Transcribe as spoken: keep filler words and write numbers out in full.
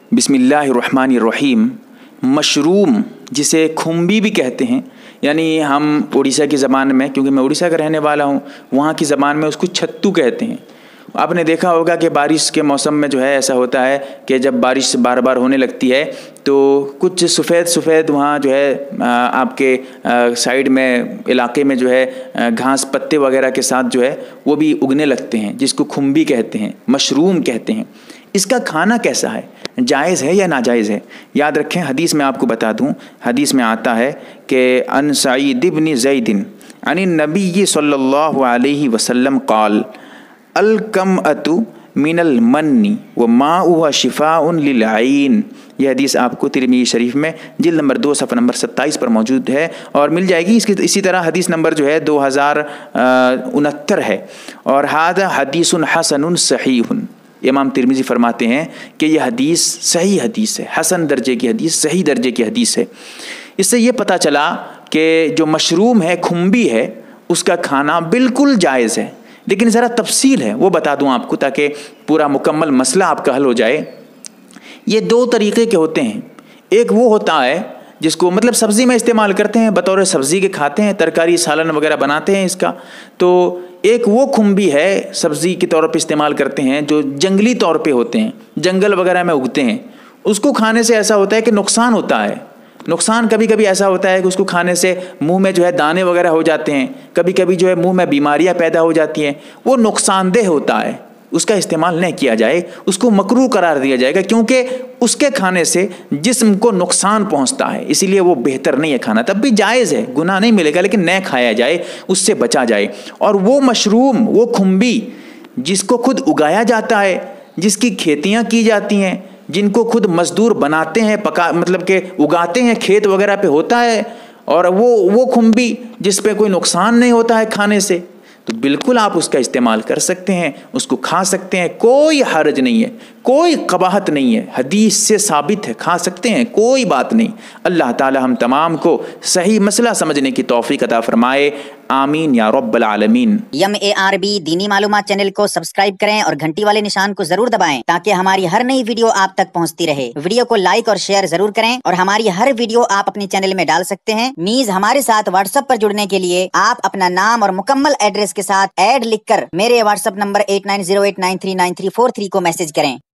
बिस्मिल्लाहिर्रहमानिर्रहीम। मशरूम जिसे खुम्बी भी कहते हैं, यानी हम उड़ीसा की ज़बान में, क्योंकि मैं उड़ीसा का रहने वाला हूँ, वहाँ की ज़बान में उसको छत्तू कहते हैं। आपने देखा होगा कि बारिश के मौसम में जो है ऐसा होता है कि जब बारिश बार बार होने लगती है तो कुछ सफ़ेद सफ़ेद वहाँ जो है आपके साइड में इलाके में जो है घास पत्ते वगैरह के साथ जो है वो भी उगने लगते हैं, जिसको खुम्बी कहते हैं, मशरूम कहते हैं। इसका खाना कैसा है, जायज़ है या नाजायज़ है? याद रखें, हदीस में आपको बता दूं, हदीस में आता है कि अन सईद इब्न ज़ैद अन नबी सल्लल्लाहु अलैहि वसल्लम क़ाल अल कमअतु मिनल मन्नी व माउहा शिफाउन लिल ऐन। यह हदीस आपको तिरमिज़ी शरीफ में जिल्द नंबर दो सफ़ा नंबर सत्ताईस पर मौजूद है और मिल जाएगी। इसकी इसी तरह हदीस नंबर जो है दो हज़ार उनहत्तर है। और हादा हदीसुन हसनुन सहीहुन। इमाम तिरमिज़ी फरमाते हैं कि यह हदीस सही हदीस है, हसन दर्जे की हदीस, सही दर्जे की हदीस है। इससे ये पता चला कि जो मशरूम है, खुम्बी है, उसका खाना बिल्कुल जायज़ है। लेकिन ज़रा तफसील है वो बता दूं आपको ताकि पूरा मुकम्मल मसला आपका हल हो जाए। ये दो तरीक़े के होते हैं। एक वो होता है जिसको मतलब सब्ज़ी में इस्तेमाल करते हैं, बतौर सब्ज़ी के खाते हैं, तरकारी सालन वगैरह बनाते हैं इसका। तो एक वो खुम्बी है सब्ज़ी के तौर पे इस्तेमाल करते हैं जो जंगली तौर पे होते हैं, जंगल वगैरह में उगते हैं। उसको खाने से ऐसा होता है कि नुकसान होता है। नुकसान कभी कभी ऐसा होता है कि उसको खाने से मुंह में जो है दाने वगैरह हो जाते हैं, कभी कभी जो है मुंह में बीमारियां पैदा हो जाती हैं। वो नुकसानदेह होता है, उसका इस्तेमाल नहीं किया जाए, उसको मकरूह करार दिया जाएगा, क्योंकि उसके खाने से जिस्म को नुकसान पहुंचता है, इसीलिए वो बेहतर नहीं है खाना। तब भी जायज़ है, गुनाह नहीं मिलेगा, लेकिन न खाया जाए, उससे बचा जाए। और वो मशरूम, वो खुम्बी जिसको खुद उगाया जाता है, जिसकी खेतियाँ की जाती हैं, जिनको खुद मजदूर बनाते हैं, पका मतलब के उगाते हैं, खेत वगैरह पे होता है, और वो वो खुम्बी जिस पे कोई नुकसान नहीं होता है खाने से, तो बिल्कुल आप उसका इस्तेमाल कर सकते हैं, उसको खा सकते हैं, कोई हर्ज नहीं है, कोई कबाहत नहीं है, हदीस से साबित है, खा सकते हैं, कोई बात नहीं। अल्लाह ताला हम तमाम को सही मसला समझने की तौफीक अता फरमाए, आमीन या रब्बल आलमीन। एम ए आर बी दीनी मालूमात चैनल को सब्सक्राइब करें और घंटी वाले निशान को जरूर दबाएं ताकि हमारी हर नई वीडियो आप तक पहुंचती रहे। वीडियो को लाइक और शेयर जरूर करें और हमारी हर वीडियो आप अपने चैनल में डाल सकते हैं। मीज हमारे साथ व्हाट्सएप पर जुड़ने के लिए आप अपना नाम और मुकम्मल एड्रेस के साथ ऐड लिखकर मेरे WhatsApp number eight nine zero eight nine three nine three four three को मैसेज करें।